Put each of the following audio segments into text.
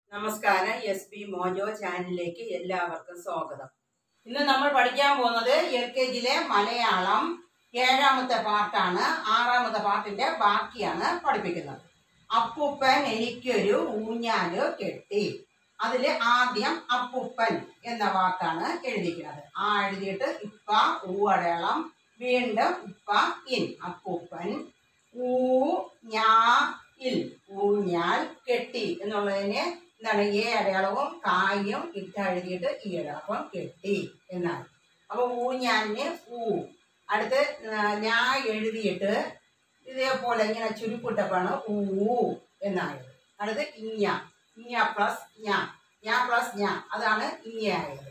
നമസ്കാരം. SP mojo ചാനലിലേക്ക് എല്ലാവർക്കും സ്വാഗതം. ഇന്ന് നമ്മൾ പഠിക്കാൻ പോകുന്നത് LKGയിലെ മലയാളം 7ാമത്തെ പാർട്ടാണ്. 6ാമത്തെ പാർട്ടിന്റെ ബാക്കിയാണ് പഠിപ്പിക്കുന്നത്. അപ്പൂപ്പൻ എനിക്കൊരു ഊഞ്ഞാല് കെട്ടി. അതില് ആദ്യം അപ്പൂപ്പൻ എന്ന വാക്കാണ് എഴുതിക്കുന്നത്. എഴുതിയിട്ട് ഇപ്പ ഊടളം, വീണ്ടും ഇപ്പ ഇൻ. അപ്പൂപ്പൻ ഊഞ്ഞാൽ കെട്ടി എന്നുള്ളതിന് എന്താണ് അടയാളവും കായും എഴുതിയിട്ട് അടയാളം കെട്ടി എന്നാണ്. അപ്പൊ ഊഞ്ഞാലിന് അടുത്ത് ഞാൻ എഴുതിയിട്ട് ഇതേപോലെ ഇങ്ങനെ ചുരുക്കിട്ടപ്പാണ് എന്നായത്. അടുത്ത് ഇഞ്ഞ പ്ലസ് പ്ലസ് അതാണ് ഇഞ്ഞയായത്.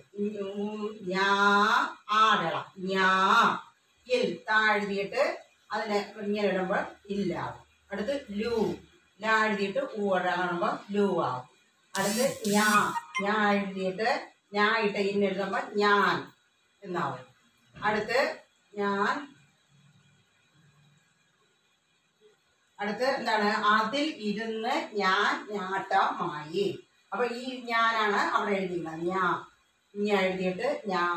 ആടളം എഴുതിയിട്ട് അതിനെ ഇങ്ങനെ ഇടുമ്പോൾ ഇല്ലാവും. അടുത്ത് എഴുതിയിട്ട് അടയാളം ലൂ ആവും. അടുത്ത് ഞാൻ എഴുതിയിട്ട് ഇട്ട് എഴുതുമ്പോൾ ഞാൻ എന്നാവും. അടുത്ത് എന്താണ് അതിൽ ഇരുന്ന് ഞാൻ ഞാട്ടമായി. അപ്പൊ ഈ ഞാനാണ് അവിടെ എഴുതിയിരുന്നത്. എഴുതിയിട്ട്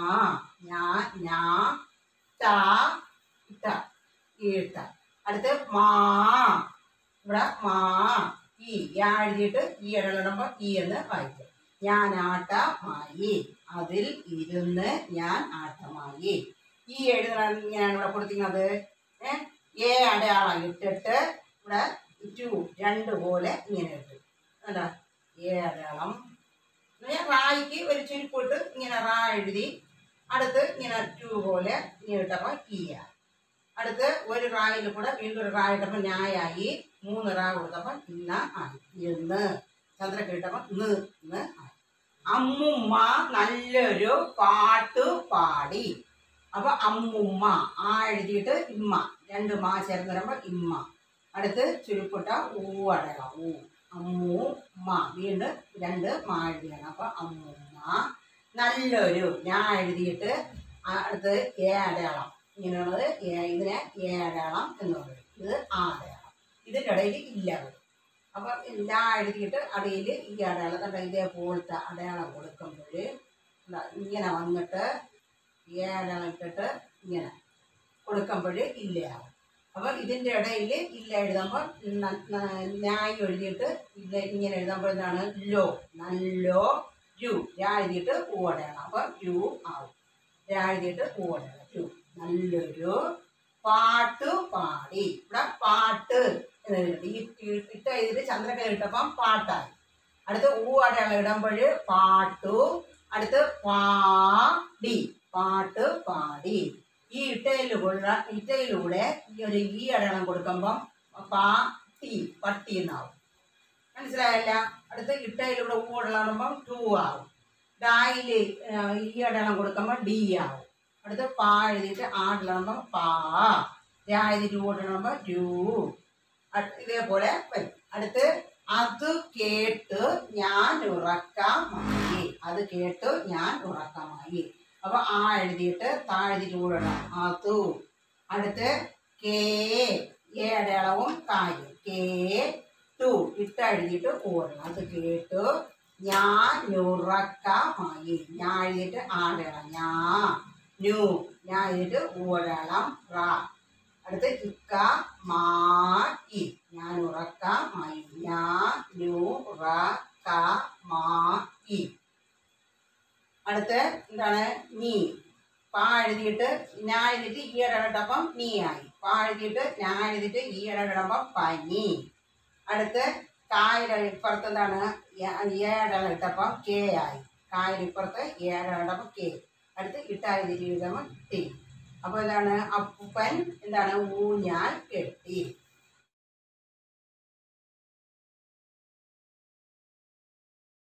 ഇട്ട. അടുത്ത് ഇവിടെ എഴുതിയിട്ട് ഇടലിടുമ്പോൾ എന്ന് വായിക്കും. ഞാൻ ആട്ടമായി, അതിൽ ഇരുന്ന് ഞാൻ ആട്ടമായി. എഴുതണം ഇങ്ങനെയാണ് ഇവിടെ കൊടുത്തിരിക്കുന്നത്. അടയാളം ഇട്ടിട്ട് ഇവിടെ 2 പോലെ ഇങ്ങനെ ഇട്ടു. എന്താ അടയാളം റായിക്ക് ഒരു ചുരുപ്പിട്ട് ഇങ്ങനെ എഴുതി. അടുത്ത് ഇങ്ങനെ 2 പോലെ ഇങ്ങനെ ഇട്ടപ്പോൾ അടുത്ത് ഒരു റായിൽ കൂടെ വീണ്ടും ഒരു റായി ഇട്ടപ്പോൾ ഞായായി. 3 റാ കൊടുത്തപ്പോൾ ഇന്ന ആയി. ഇന്ന് ചന്ദ്രക്ക് ഇട്ടപ്പോൾ ഇന്ന് ആയി. അമ്മുമ്മ നല്ലൊരു പാട്ട് പാടി. അപ്പൊ അമ്മുമ്മ എഴുതിയിട്ട് ഇമ്മ 2 മാ ചേർന്ന് വരുമ്പോൾ ഇമ്മ. അടുത്ത് ചുരുപ്പിട്ട അടയാളം അമ്മൂമ്മ, വീണ്ടും 2 മാ എഴുതിയാണ്. അപ്പൊ അമ്മുമ്മ നല്ലൊരു ഞാൻ എഴുതിയിട്ട് അടുത്ത് അടയാളം ഇങ്ങനെയുള്ളത് ഇതിനെ അടയാളം എന്ന് പറയും. ഇത് അടയാളം. ഇതിൻ്റെ ഇടയിൽ ഇല്ല വരും. അപ്പം എല്ലാം എഴുതിയിട്ട് അടിയിൽ ഈ അടയാളം ഇതേപോലത്തെ അടയാളം കൊടുക്കുമ്പോൾ ഇങ്ങനെ വന്നിട്ട് അടയാളം ഇട്ടിട്ട് ഇങ്ങനെ കൊടുക്കുമ്പോൾ ഇല്ലയാവും. അപ്പം ഇതിൻ്റെ ഇടയിൽ ഇല്ല എഴുതുമ്പോൾ ന്യായം എഴുതിയിട്ട് ഇല്ല ഇങ്ങനെ എഴുതുമ്പോൾ എന്താണ് നല്ലോ എഴുതിയിട്ട് അടയാളം. അപ്പം ആവും. എഴുതിയിട്ട് അടയാളം നല്ലൊരു പാട്ട് പാടി. ഇവിടെ പാട്ട് ഈ ഇട്ട എഴുതിയിട്ട് ചന്ദ്രക്കല ഇട്ടപ്പം പാട്ടായി. അടുത്ത് അടയാളം ഇടുമ്പോൾ പാട്ടു. അടുത്ത് പാട്ട് പാടി. ഈ ഇട്ടയിലൂടെ ഒരു അടയാളം കൊടുക്കുമ്പം പട്ടി എന്നാവും. മനസ്സിലായല്ല? അടുത്ത് ഇട്ടയിലൂടെ അടയാളം 2 ആവും. ഡായില് അടയാളം കൊടുക്കുമ്പോൾ D ആവും. അടുത്ത് എഴുതിയിട്ട് ആടിലാകുമ്പോൾ എഴുതിയിട്ട് ഇടുമ്പോൾ ഇതേപോലെ വരും. അടുത്ത് അത് കേട്ട് ഞാൻ ഉറക്കമായി. അപ്പൊ എഴുതിയിട്ട് താഴ്ത്തിട്ട് കൂടണം അതു. അടുത്ത് അടയാളവും കായും ഇട്ട എഴുതിയിട്ട് കൂടണം. അത് കേട്ടു ഞാൻ ഉറക്കമായി. ഞാൻ എഴുതിയിട്ട് ആടയാളം ഞാൻ എഴുതിയിട്ട് ഊടയാളം അടുത്ത് ഞാൻ ഉറക്കമായി. അടുത്ത് എന്താണ് എഴുതിയിട്ട് ഞാൻ എഴുതിയിട്ട് ഇടപെട്ടപ്പം ആയി. എഴുതിയിട്ട് ഞാൻ എഴുതിയിട്ട് ഇടപെടുമ്പം പനി. അടുത്ത് കായുടെ ഇപ്പുറത്ത് എന്താണ് ഇട്ടപ്പം ആയി. കായുടെ ഇപ്പുറത്ത് ഇട്ടപ്പം അടുത്ത് എഴുതിയിട്ട് എഴുതുമ്പോൾ T. അപ്പോൾ എന്താണ് അപ്പൂപ്പൻ എന്താണ് ഊഞ്ഞാൽ കെട്ടി.